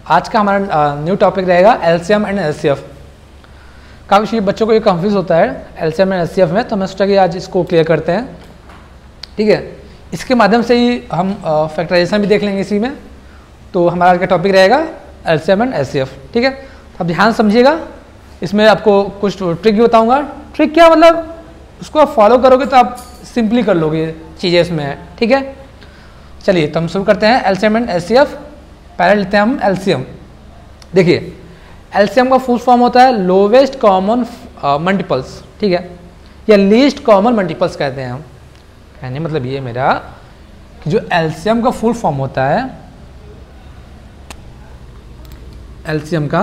आज का हमारा न्यू टॉपिक रहेगा एलसीएम एंड एचसीएफ। काफ़ी बच्चों को ये कंफ्यूज होता है एलसीएम एंड एचसीएफ में, तो मैं सोचा कि आज इसको क्लियर करते हैं। ठीक है, इसके माध्यम से ही हम फैक्टराइजेशन भी देख लेंगे इसी में। तो हमारा आज का टॉपिक रहेगा एलसीएम एंड एचसीएफ। ठीक है, तो आप ध्यान समझिएगा, इसमें आपको कुछ ट्रिक भी बताऊँगा। ट्रिक क्या मतलब, उसको आप फॉलो करोगे तो आप सिंपली कर लोगे चीज़ें इसमें है। ठीक है, चलिए तो हम शुरू करते हैं एलसीएम एंड एचसीएफ। पहले लेते हैं हम एलसीएम। देखिए एलसीएम का फुल फॉर्म होता है लोवेस्ट कॉमन मल्टीपल्स। ठीक है, या लीस्ट कॉमन मल्टीपल्स कहते हैं हम। कहने मतलब ये मेरा कि जो एलसीएम का फुल फॉर्म होता है, एलसीएम का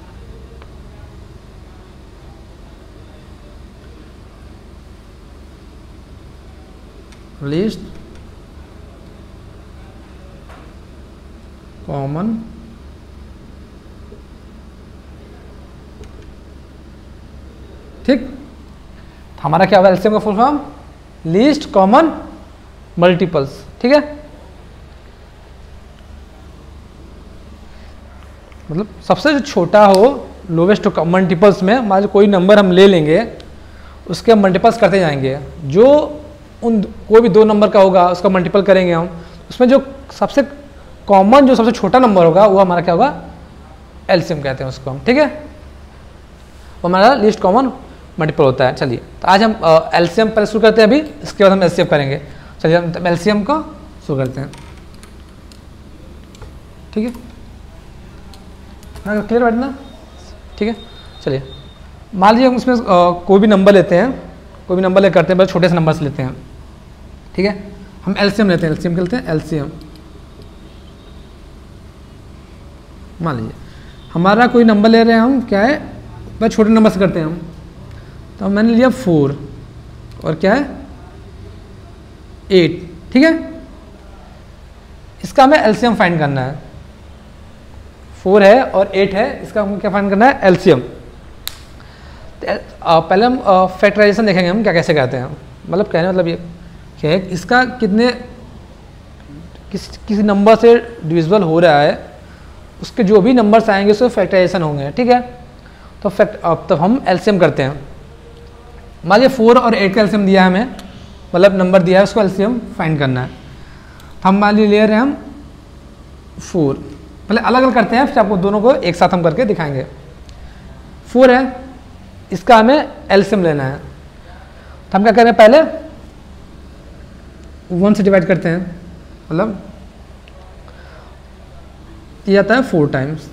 लीस्ट कॉमन ठीक, हमारा क्या होगा एलसीएम का full form least common multiples. ठीक है, मतलब सबसे जो छोटा हो लोवेस्ट मल्टीपल्स में, मान लो कोई नंबर हम ले लेंगे, उसके मल्टीपल्स करते जाएंगे। जो उन कोई भी दो नंबर का होगा उसका मल्टीपल करेंगे हम, उसमें जो सबसे कॉमन जो सबसे छोटा नंबर होगा वो हमारा क्या होगा, एलसीएम कहते हैं उसको हम। ठीक है, वो हमारा लीस्ट कॉमन मल्टीपल होता है। चलिए तो आज हम एलसीएम पहले शुरू करते हैं अभी, इसके बाद हम एचसीएफ करेंगे। चलिए हम एलसीएम को शुरू करते हैं। ठीक है, क्लियर बैठना। ठीक है, चलिए मान लीजिए हम इसमें कोई भी नंबर लेते हैं, कोई भी नंबर ले करते हैं, बस छोटे से नंबर से लेते हैं। ठीक है, हम एलसीएम लेते हैं, एलसीएम खेलते हैं एलसीएम। मान लीजिए हमारा कोई नंबर ले रहे हैं हम, क्या है, बस छोटे नंबर से करते हैं हम। तो मैंने लिया 4 और क्या है 8। ठीक है, इसका हमें एलसीएम फाइंड करना है। 4 है और 8 है, इसका हमें क्या फाइंड करना है, एलसीएम। पहले हम फैक्टराइजेशन देखेंगे हम क्या कैसे कहते हैं। मतलब कहने मतलब ये क्या है, इसका कितने किसी नंबर से डिविजिबल हो रहा है, उसके जो भी नंबर्स आएंगे उसके फैक्टराइजेशन होंगे। ठीक है, तो अब तो हम एलसीएम करते हैं। मान लीजिए 4 और 8 का एलसीएम दिया है हमें, मतलब नंबर दिया है, उसको एलसीएम फाइंड करना है। तो हम मान लीजिए ले रहे हैं हम 4, पहले अलग अलग करते हैं, फिर आपको दोनों को एक साथ हम करके दिखाएंगे। 4 है, इसका हमें एलसीएम लेना है। तो हम क्या करें, पहले 1 से डिवाइड करते हैं, मतलब ये आता है 4 टाइम्स।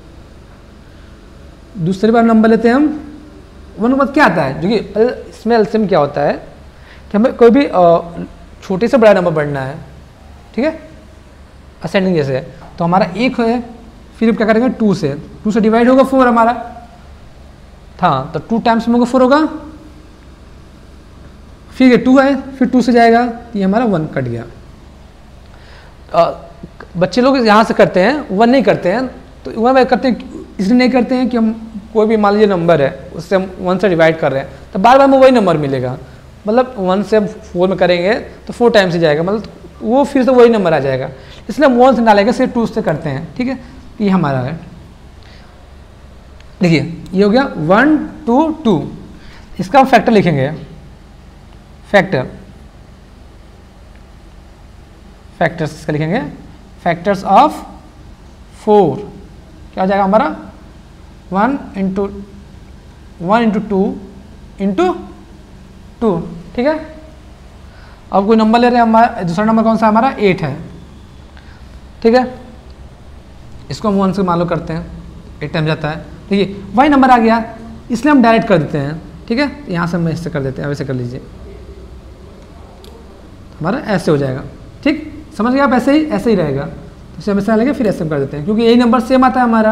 दूसरी बार नंबर लेते हैं हम 1 के बाद क्या आता है, जो कि इसमें एलसीएम क्या होता है कि हमें कोई भी छोटे से बड़ा नंबर बढ़ना है। ठीक है, असेंडिंग जैसे, तो हमारा 1 है, फिर क्या करेंगे 2 से डिवाइड होगा 4 हमारा था, तो 2 टाइम्स में 4 होगा, फिर ये 2 है, फिर 2 से जाएगा, ये हमारा 1 कट गया। बच्चे लोग यहाँ से करते हैं, 1 नहीं करते हैं। तो 1 करते हैं इसलिए नहीं करते हैं कि हम कोई भी मान लीजिए नंबर है, उससे हम 1 से डिवाइड कर रहे हैं, तो बार बार में वही नंबर मिलेगा। मतलब 1 से 4 में करेंगे तो 4 टाइम्स से जाएगा, मतलब वो फिर से वही नंबर आ जाएगा, इसलिए हम 1 से डालेंगे, सिर्फ 2 से करते हैं। ठीक है, ये हमारा है। देखिए ये हो गया 1 2 2, इसका हम फैक्टर लिखेंगे, फैक्टर्स इसका लिखेंगे, फैक्टर्स ऑफ 4 क्या हो जाएगा हमारा 1 इंटू 2 इंटू 2। ठीक है, अब कोई नंबर ले रहे हैं, हमारा दूसरा नंबर कौन सा हमारा 8 है। ठीक है, इसको हम 1 से मान लो करते हैं, 8 टाइम जाता है, देखिए वही नंबर आ गया, इसलिए हम डायरेक्ट कर देते हैं। ठीक है, यहाँ से हम इससे कर देते हैं, ऐसे कर लीजिए, हमारा ऐसे हो जाएगा। ठीक, समझ गए आप, ऐसे ही रहेगा। तो इसे हमेशा लेंगे, फिर ऐसे हम कर देते हैं, क्योंकि यही नंबर सेम आता है हमारा।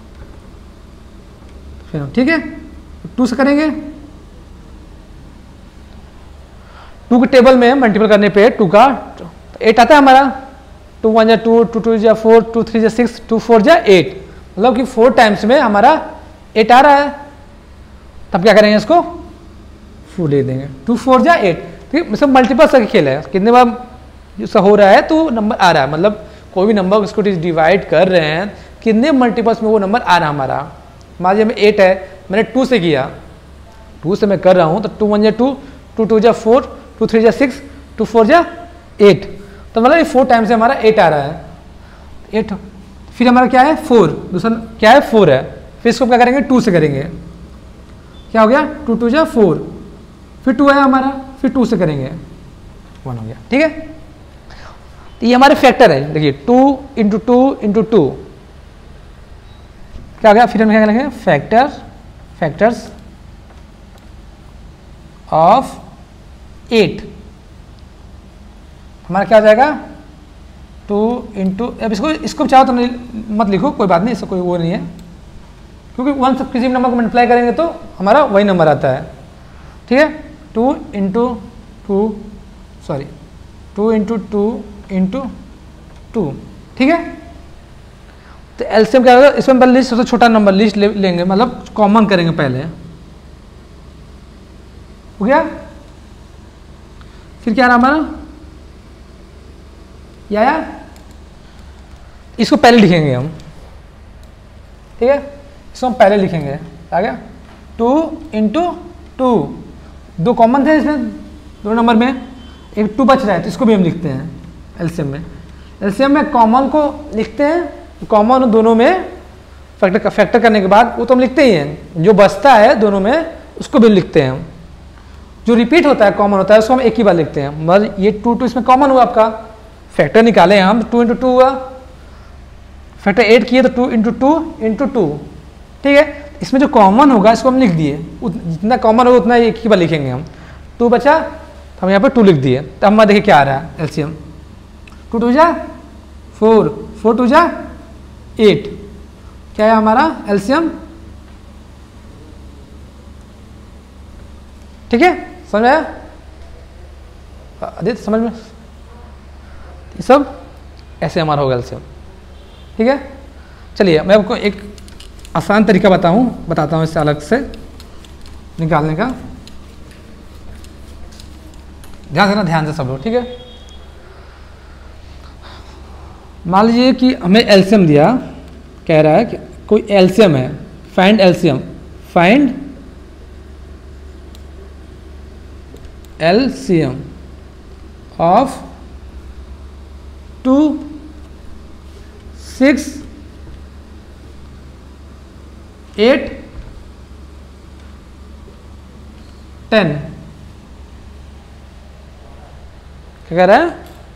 फिर ठीक है 2 से करेंगे, 2 के टेबल में मल्टीपल करने पे 2 का 8 आता है हमारा। 2 1 जा 2, 2 2 जा 4, 2 3 जा 6, 2 4 जा 8, मतलब कि 4 टाइम्स में हमारा 8 आ रहा है। तब क्या करेंगे, इसको 4 ले देंगे, 2 4 जा 8। ठीक, मतलब मल्टीपल का खेल है, कितने बार जो हो रहा है तो नंबर आ रहा है, मतलब कोई भी नंबर उसको डिवाइड कर रहे हैं कितने मल्टीपल्स में वो नंबर आ रहा हमारा। मान लीजिए हमें 8 है, मैंने 2 से किया, 2 से मैं कर रहा हूँ, तो 2 1 जा 2, 2 2 जा 4, 2 3 जा 6, 2 4 जा 8, तो मतलब ये 4 टाइम से हमारा 8 आ रहा है, 8। फिर हमारा क्या है 4, दूसरा क्या है 4 है, फिर इसको क्या करेंगे 2 से करेंगे, क्या हो गया 2 2 जा 4, फिर 2 है हमारा, फिर 2 से करेंगे 1 हो गया, ठीक है। तो ये हमारे फैक्टर है, देखिए 2 इंटू 2 इंटू 2 क्या हो गया, फिर हम क्या करेंगे फैक्टर्स ऑफ 8, हमारा क्या हो जाएगा 2 इंटू, अब इसको चाहो तो नहीं मत लिखो, कोई बात नहीं, इसको कोई वो नहीं है, क्योंकि 1 से किसी भी नंबर को मल्टीप्लाई करेंगे तो हमारा वही नंबर आता है, ठीक है। 2 इंटू 2 इंटू 2, ठीक है। तो एलसीएम क्या होगा, इसमें पहले सबसे छोटा नंबर लिस्ट लेंगे, मतलब कॉमन करेंगे पहले, हो गया। फिर क्या रहा हमारा, या इसको पहले लिखेंगे हम, ठीक है, इसको हम पहले लिखेंगे, आ गया 2 इंटू 2, 2 कॉमन थे इसमें, 2 नंबर में एक 2 बच रहा है, तो इसको भी हम लिखते हैं एलसीएम में। एलसीएम में कॉमन को लिखते हैं, कॉमन दोनों में फैक्टर करने के बाद वो तो हम लिखते ही हैं, जो बचता है दोनों में उसको भी लिखते हैं हम, जो रिपीट होता है कॉमन होता है उसको हम एक ही बार लिखते हैं। मतलब ये 2 2 इसमें कॉमन हुआ, आपका फैक्टर निकाले हम, 2 इंटू 2 हुआ, फैक्टर 8 किए तो 2 इंटू 2 इंटू 2, ठीक है। इसमें जो कॉमन होगा इसको हम लिख दिए, जितना कॉमन होगा उतना एक ही बार लिखेंगे हम, 2 बचा तो हम यहाँ पर 2 लिख दिए, तो हमारा देखिए क्या आ रहा है एलसीएम, 2 2 जा 4, 4 2 जा 8, क्या है हमारा एलसीएम, ठीक है, समझ में आया आदित्य, समझ में, ये सब ऐसे हमारा होगा एलसीएम, ठीक है। चलिए मैं आपको एक आसान तरीका बताता हूँ इससे अलग से निकालने का, ध्यान से सब लोग, ठीक है। मान लीजिए कि हमें एलसीएम दिया, कह रहा है कि कोई एलसीएम है, find LCM, find LCM of 2 6 8 10, क्या कह रहा है,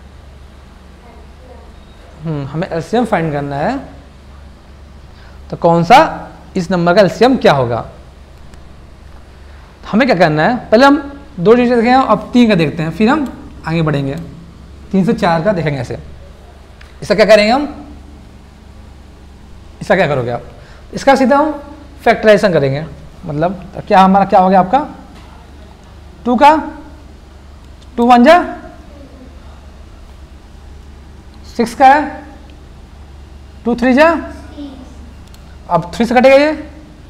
हमें एलसीएम फाइंड करना है, तो कौन सा इस नंबर का एलसीएम क्या होगा। हमें क्या करना है, पहले हम 2 चीज़ें देखें, अब 3 का देखते हैं, फिर हम आगे बढ़ेंगे, 3 से 4 का देखेंगे ऐसे। इसका क्या करेंगे हम, इसका क्या करोगे आप, इसका सीधा हम फैक्टराइजेशन करेंगे, मतलब क्या हमारा क्या हो गया आपका 2 का 2 1 जा 6 का है 2 3 जा, अब 3 से कटेगा ये,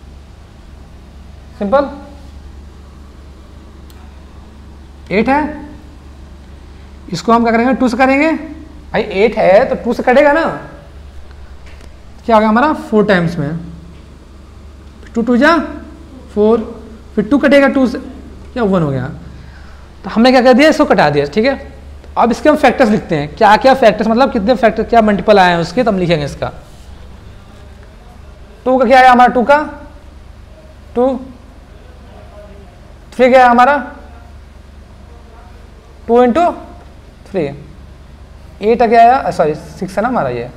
सिंपल 8 है, इसको हम क्या करेंगे 2 से करेंगे, भाई 8 है तो 2 से कटेगा ना, क्या हो गया हमारा 4 टाइम्स में, 2 2 जा 4, फिर 2 कटेगा 2 से, क्या 1 हो गया, तो हमने क्या कर दिया इसको कटा दिया, ठीक है। अब इसके हम फैक्टर्स लिखते हैं, क्या क्या फैक्टर्स, मतलब कितने फैक्टर क्या मल्टीपल आए हैं उसके, तो हम लिखेंगे इसका 2 का क्या आया हमारा 2 का 2, 3 क्या है हमारा 2 इंटू 3, 8 क्या आया, सॉरी 6 है ना हमारा, ये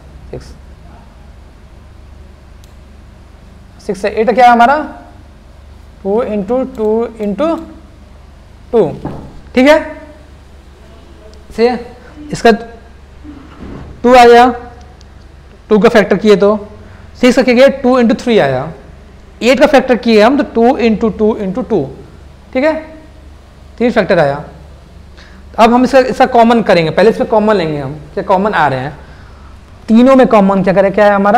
6 से 8 क्या है हमारा 2 इंटू 2 इंटू 2, ठीक है। से इसका 2 आया, 2 का फैक्टर किए तो 6 का क्या गया 2 इंटू 3 आया, 8 का फैक्टर किए हम तो 2 इंटू 2 इंटू 2, ठीक है, 3 फैक्टर आया। अब हम इसका कॉमन करेंगे, पहले इसमें कॉमन लेंगे हम, क्या कॉमन आ रहे हैं, तीनों में कॉमन क्या करें, क्या है हमारा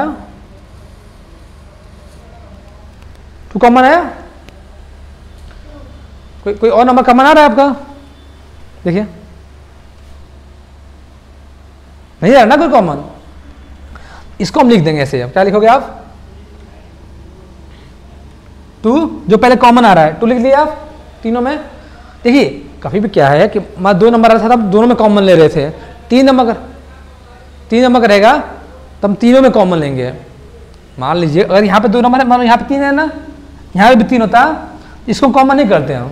2 कॉमन आया, कोई और नंबर कॉमन आ रहा है आपका, देखिए नहीं आ रहा ना कोई कॉमन, इसको हम लिख देंगे ऐसे। अब क्या लिखोगे आप? 2, जो पहले कॉमन आ रहा है 2 लिख लिया आप तीनों में। देखिए कभी भी क्या है कि मैं 2 नंबर आ रहा था तब दोनों में कॉमन ले रहे थे। 3 नंबर का रहेगा तब तीनों में कॉमन लेंगे। मान लीजिए अगर यहाँ पे 2 नंबर है, मान लो यहाँ पे 3 है ना, यहाँ पे भी 3 होता, इसको कॉमन नहीं करते हम।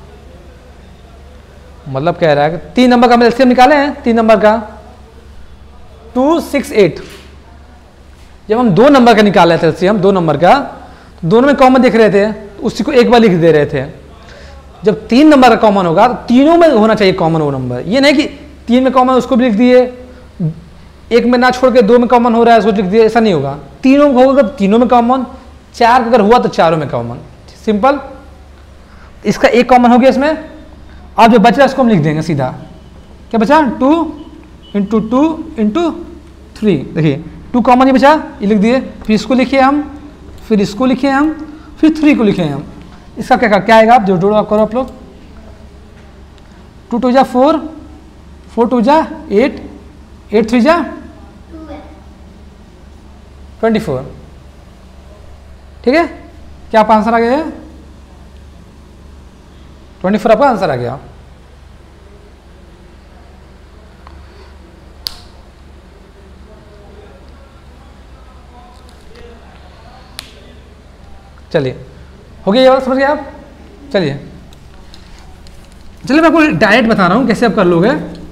मतलब कह रहा है कि 3 नंबर का हम एलसीएम निकाले हैं, 3 नंबर का 2, 6, 8। जब हम 2 नंबर का निकाले थे एलसीएम, 2 नंबर का, तो दोनों में कॉमन दिख रहे थे, तो उसी को एक बार लिख दे रहे थे। जब 3 नंबर का कॉमन होगा तो तीनों में होना चाहिए कॉमन वो नंबर। ये नहीं कि 3 में कॉमन उसको भी लिख दिए, एक में ना छोड़ के 2 में कॉमन हो रहा है उसको लिख दिए, ऐसा नहीं होगा। तीनों में होगा तीनों में कॉमन, 4 अगर हुआ तो चारों में कॉमन। सिंपल। इसका एक कॉमन हो गया इसमें। अब जो बचा उसको हम लिख देंगे सीधा। क्या बचा? 2 × 2 × 3। देखिए 2 कॉमन ही बचा, ये लिख दिए। फिर इसको लिखे हम, फिर इसको लिखे हम, फिर 3 को लिखे हम। इसका क्या आएगा? आप जो जोड़ो आप करो आप लोग। 2 × 2 = 4, 4 × 2 = 8, 8 × 3 = 24। ठीक है, क्या आपका आंसर आ गया है? 24 आपका आंसर आ गया। चलिए हो गया, ये बात समझ गए आप? चलिए मैं आपको डायरेक्ट बता रहा हूं कैसे आप कर लोगे।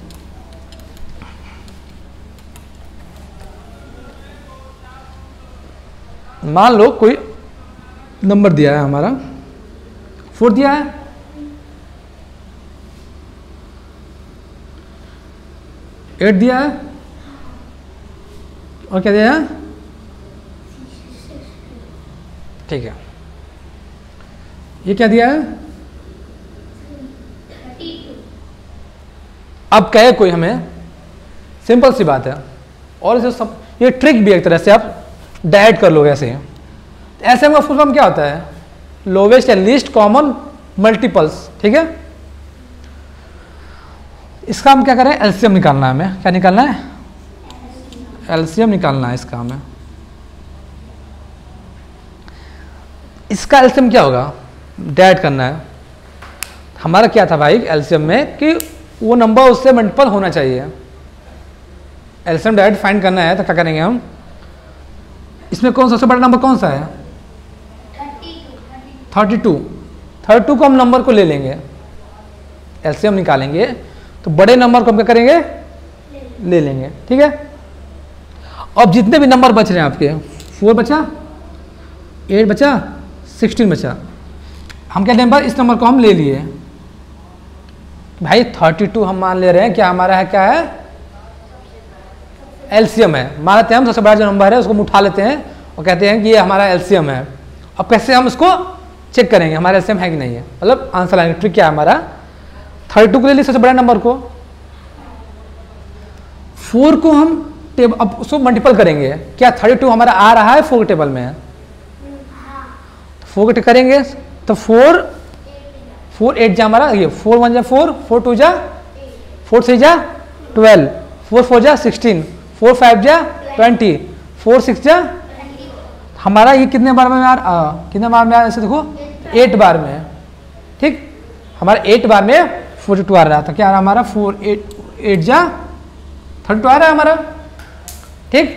मान लो कोई नंबर दिया है हमारा 4 दिया है, एट दिया है, और क्या दिया है? ठीक है, ये क्या दिया है? 32। अब कहे कोई हमें, सिंपल सी बात है, और इसे सब ये ट्रिक भी एक तरह से आप डायरेक्ट कर लोगे ऐसे। ऐसे में फुल फॉर्म क्या होता है? लोवेस्ट या लीस्ट कॉमन मल्टीपल्स। ठीक है, इसका हम क्या करें? एलसीएम निकालना है हमें। क्या निकालना है? एलसीएम निकालना है इसका हमें। इसका एलसीएम क्या होगा? डायरेक्ट करना है। हमारा क्या था भाई एलसीएम में कि वो नंबर उससे मल्टीपल होना चाहिए। एलसीएम डायरेक्ट फाइंड करना है तो क्या करेंगे हम? इसमें कौन सा सबसे बड़ा नंबर कौन सा है? 32 को हम नंबर को ले लेंगे, एलसीएम निकालेंगे तो बड़े नंबर को हम क्या करेंगे? ले लेंगे। ठीक है, अब जितने भी नंबर बच रहे हैं आपके, 4 बचा, 8 बचा, 16 बचा, हम क्या नंबर इस नंबर को हम ले लिए भाई। 32 हम मान ले रहे हैं क्या हमारा है? क्या है? एलसीएम है। मान लेते हैं हम सबसे बड़ा जो नंबर है उसको हम उठा लेते हैं और कहते हैं कि ये हमारा एलसीएम है। अब कैसे हम इसको चेक करेंगे हमारा एलसीएम है कि नहीं है, मतलब आंसर आएंगे। ट्रिक क्या है हमारा? 32 को ले ली सबसे बड़ा नंबर को, 4 को हम टेबल अब उसको मल्टीपल करेंगे। क्या 32 हमारा आ रहा है 4 के टेबल में? 4 के करेंगे तो 4 8 जा हमारा, ये 4 1 जा 4, 4 2 जा 4 3 जा 12, 4 4 जा 16, 4 5 जा 20, 4 6 जा हमारा ये कितने बार में यार? कितने बार में यार? ऐसे देखो 8 बार में। ठीक, हमारा 8 बार में 42 आ रहा था। क्या आ रहा हमारा? 4 8 जा 32 आ रहा है हमारा। ठीक,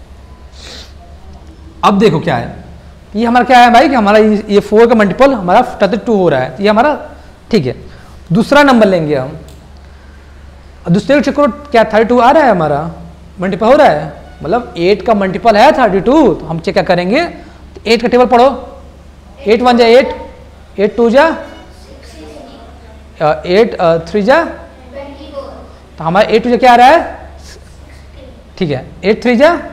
अब देखो क्या है, ये हमारा क्या है भाई कि हमारा ये 4 का मल्टीपल हमारा 32 हो रहा है, ये हमारा। ठीक है, दूसरा नंबर लेंगे हम, दूसरे चेक करो क्या 32 आ रहा है हमारा, मल्टीपल हो रहा है, मतलब 8 का मल्टीपल है 32। तो हम चेक क्या करेंगे? 8 का टेबल पढ़ो, 8 1 जा 8, 8 2 जा 8 3 जा, तो हमारा 8 2 जा क्या आ रहा है? ठीक है, 8 3 जा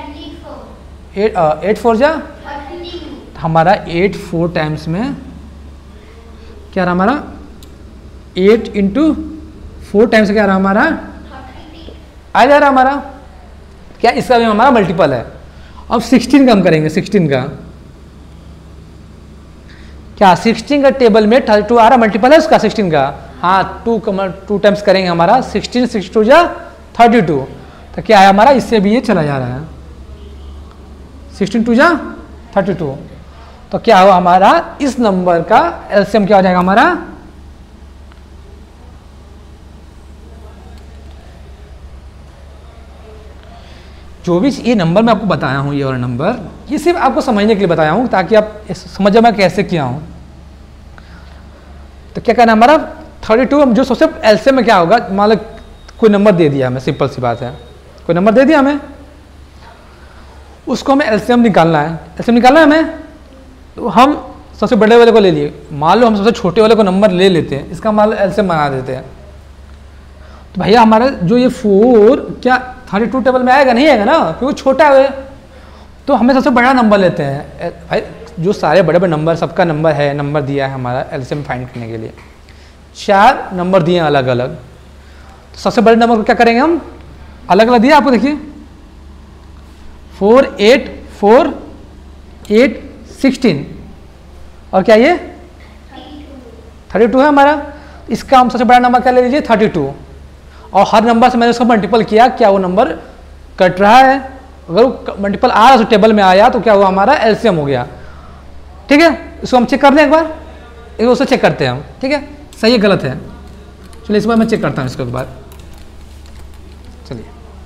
8 4 जा, तो हमारा 8 4 टाइम्स में क्या रहा हमारा? 8 × 4 टाइम्स क्या रहा हमारा? आ जा रहा हमारा। क्या इसका भी हमारा मल्टीपल है। अब 16 का हम करेंगे, 16 का क्या 16 का टेबल में 32 आ रहा, मल्टीपल है उसका 16 का? हाँ, 2 टाइम्स करेंगे हमारा 16 6 2 जा 32, तो क्या है हमारा? इससे भी ये चला जा रहा है। 16 टू जा 32। तो क्या हुआ हमारा, इस नंबर का एलसीएम क्या हो जाएगा हमारा, जो भी ये नंबर मैं आपको बताया हूँ, ये और नंबर, ये सिर्फ आपको समझने के लिए बताया हूँ ताकि आप समझ जाए मैं कैसे किया हूँ। तो क्या कहना हमारा 32, जो सबसे एलसीएम में क्या होगा, मान लो कोई नंबर दे दिया हमें, सिंपल सी बात है, कोई नंबर दे दिया हमें, उसको हमें एलसीएम निकालना है। एलसीएम निकालना है हमें, तो हम सबसे बड़े वाले को ले लिए, मान लो हम सबसे छोटे वाले को नंबर ले लेते हैं, इसका मान लो एलसीएम बना देते हैं। तो भैया हमारा जो ये 4 क्या 32 टेबल में आएगा, नहीं आएगा ना, क्योंकि छोटा है। तो हमें सबसे बड़ा नंबर लेते हैं भाई, जो सारे बड़े बड़े नंबर, सबका नंबर है, नंबर दिया है हमारा एलसीएम फाइंड करने के लिए, 4 नंबर दिए अलग अलग। तो सबसे बड़े नंबर को क्या करेंगे हम, अलग अलग दिया आपको, देखिए 4 8 4 8 16, और क्या ये 32 है हमारा। इसका हम सबसे बड़ा नंबर क्या ले लीजिए 32, और हर नंबर से मैंने उसको मल्टीपल किया, क्या वो नंबर कट रहा है, अगर वो मल्टीपल आ रहा है तो टेबल में आया तो क्या हुआ हमारा एलसीएम हो गया। ठीक है, इसको हम चेक कर लें एक बार, उससे चेक करते हैं हम, ठीक है सही है गलत है। चलिए इस बार मैं चेक करता हूँ इसके बाद। चलिए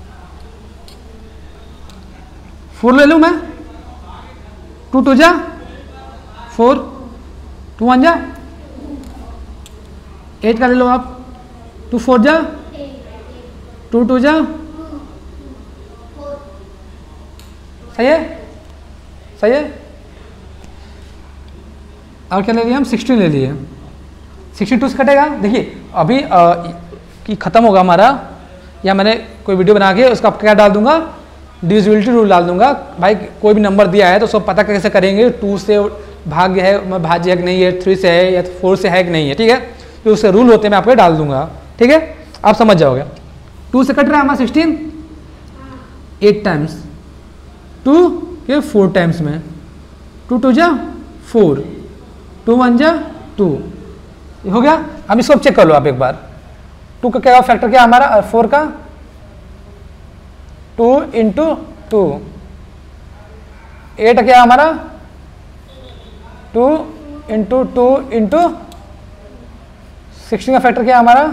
4 ले लूँ मैं, 2 2 जा 4, 2 1 जा 8 का ले लो आप, 2 4 जा 2 2 जा, सही है, सही है। और क्या ले लिया हम, 16 ले लिए, 62 से कटेगा। देखिए अभी कि ख़त्म होगा हमारा, या मैंने कोई वीडियो बना के उसका क्या डाल दूंगा, डिविजिबिलिटी रूल डाल दूंगा। भाई कोई भी नंबर दिया है तो सब पता कैसे करेंगे, 2 से भाग्य है, भाज्य है कि नहीं है, 3 से है या 4 से है कि नहीं है, ठीक है, तो उसके रूल होते हैं, मैं आपको डाल दूंगा, ठीक है, आप समझ जाओगे। 2 से कट रहा है हमारा 16, 8 टाइम्स, 2 के 4 टाइम्स में, 2 2 जा 4, 2 1 जा 2, हो गया। अब इसको चेक कर लो आप एक बार, 2 का क्या फैक्टर क्या हमारा, 4 का 2 इंटू 2, 8 क्या हमारा 2 इंटू 2 इंटू 16 का फैक्टर क्या हमारा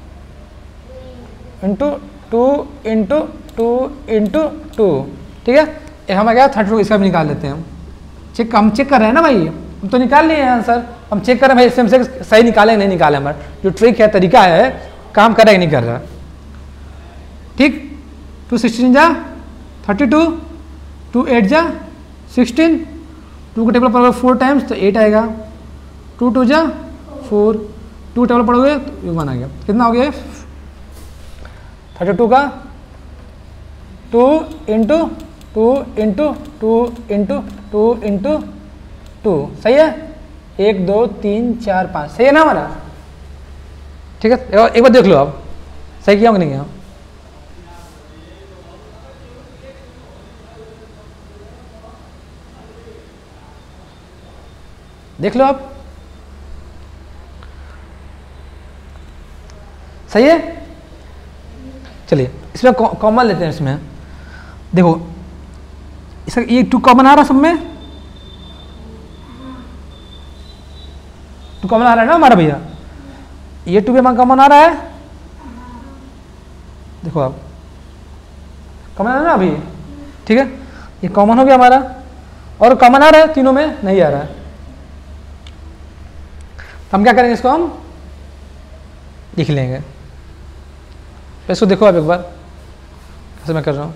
इंटू 2 इंटू 2 इंटू 2, ठीक है। ये हमें क्या 32, इसका भी निकाल लेते हैं हम। हम चेक कर रहे हैं ना भाई, हम तो निकाल लिए हैं आंसर, हम चेक कर रहे हैं भाई इससे सही निकाले नहीं निकाले, हमारा जो ट्रिक है तरीका है काम कर रहा है कि नहीं कर रहा, ठीक। 2 16 जा 32, 2 8 जा 16, 2 का टेबल पढ़ोगे 4 टाइम्स तो 8 आएगा, 2 2 जा 4, 2 टेबल पढ़ोगे तो 1 आ गया। कितना हो गया 32 का 2 इंटू 2 इंटू 2 इंटू 2 इंटू 2, सही है। 1 2 3 4 5, सही है ना हमारा, ठीक है। एक बार देख लो आप सही किया कि नहीं किया, देख लो आप, सही है। चलिए इसमें कॉमन लेते हैं, इसमें देखो इसका ये 2 कॉमन आ रहा है सब में, 2 कॉमन आ रहा है ना हमारा भैया, ये 2 भी हमारा कॉमन आ रहा है, देखो आप कॉमन आ रहा है ना अभी, ठीक है, ये कॉमन हो गया हमारा, और कॉमन आ रहा है तीनों में नहीं आ रहा है, हम क्या करेंगे इसको हम लिख लेंगे। इसको देखो आप एक बार कैसे मैं कर रहा हूँ,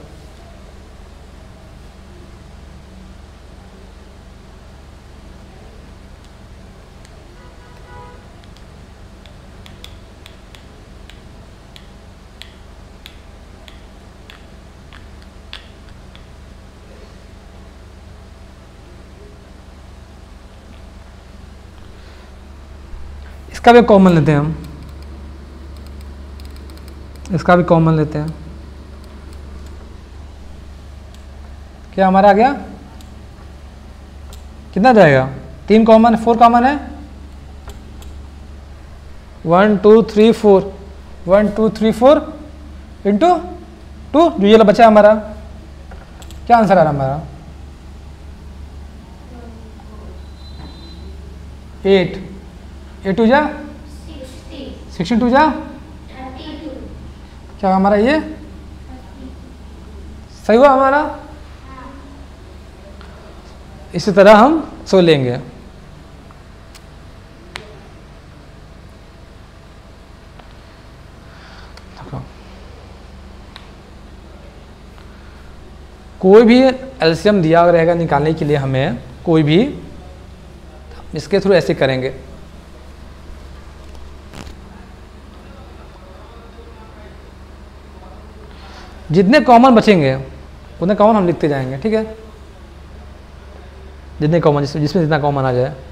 इसका भी कॉमन लेते हैं हम, इसका भी कॉमन लेते हैं, क्या हमारा आ गया, कितना जाएगा 3 कॉमन 4 कॉमन है, 1 2 3 4, 1 2 3 4 इंटू 2, जो ये बचा हमारा, क्या आंसर आ रहा हमारा 8, 8 टू जा 16 टू जा क्या हमारा ये सही हुआ हमारा। इसी तरह हम सो लेंगे। कोई भी एलसीएम दिया रहेगा निकालने के लिए हमें, कोई भी, इसके थ्रू ऐसे करेंगे। जितने कॉमन बचेंगे उतने कॉमन हम लिखते जाएंगे, ठीक है, जितने कॉमन जिसमें जितना कॉमन आ जाए।